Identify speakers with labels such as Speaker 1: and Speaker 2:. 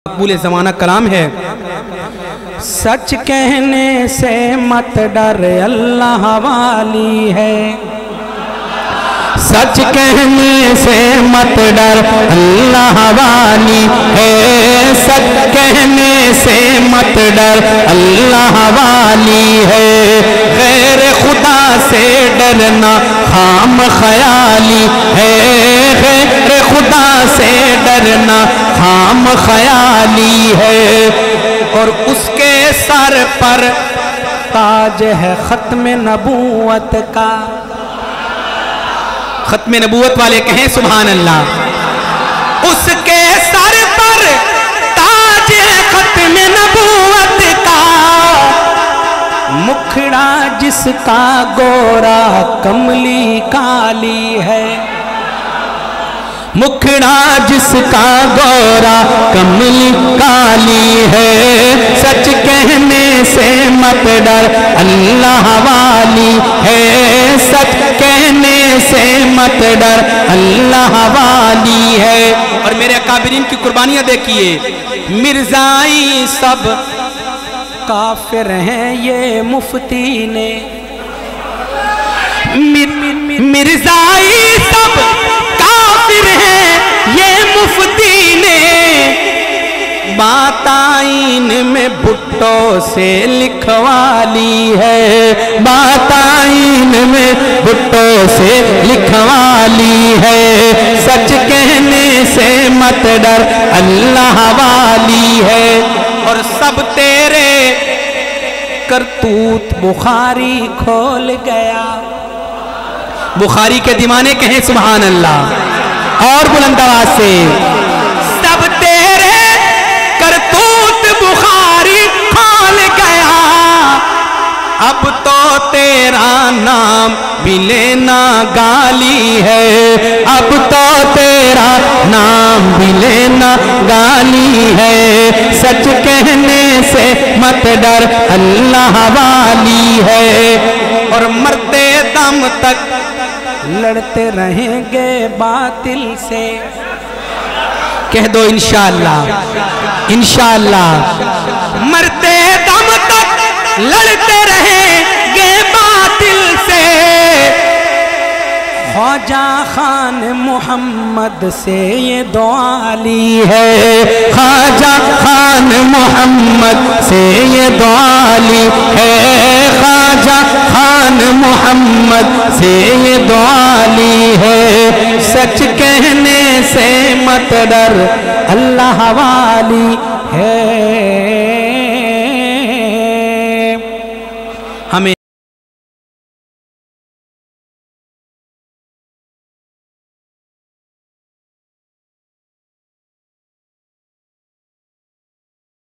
Speaker 1: مقبول زمانہ کلام ہے۔ سچ کہنے سے مت ڈر اللہ والی ہے، سچ کہنے سے مت ڈر اللہ والی ہے، سچ کہنے سے مت ڈر اللہ والی ہے، غیر خدا سے ڈرنا خام خیالی ہے، غیر خدا سے ڈرنا خام خیالی ہے، اور اس کے سر پر تاج ہے ختم نبوت کا۔ ختم نبوت والے کہیں سبحان اللہ۔ اس کے سر پر تاج ہے ختم نبوت کا، مکھڑا جس کا گورا کملی کالی ہے، مکھڑا جس کا گورا کملی کالی ہے، سچ کہنے سے مت ڈر اللہ والی ہے، سچ کہنے سے مت ڈر اللہ والی ہے۔ اور میرے اکابرین کی قربانیاں دیکھیے، مرزائی سب کافر ہیں یہ مفتی نے، مرزائی سب کافر ہیں یہ مفتی نے، بات آئین میں بھٹو سے لکھوا لی ہے، بات آئین میں بھٹو سے لکھوا لی ہے، سچ کہنے سے مت ڈر اللہ والی ہے، اور سب تیرے کرتوت بخاری کھول گیا۔ بخاری کے دیوانے کہیں سبحان اللہ، اور بلند آواز سے، سب تیرے کرتوت بخاری کھول گیا، اب تو تیرا نام بھی لینا گالی ہے، اب تو تیرا نام بھی لینا گالی ہے، سچ کہنے سے مت ڈر اللہ والی ہے، اور مرتے دم تک لڑتے رہیں گے باطل سے، کہہ دو انشاءاللہ، انشاءاللہ، مرتے دم تک لڑتے رہیں گے باطل سے، خواجہ خان محمد سے یہ دعا لی ہے، خواجہ خان محمد سے یہ دعا لی ہے، خواجہ خان محمد سے یہ دعا لی ہے، سچ کہنے سے مت ڈر اللہ والی ہے۔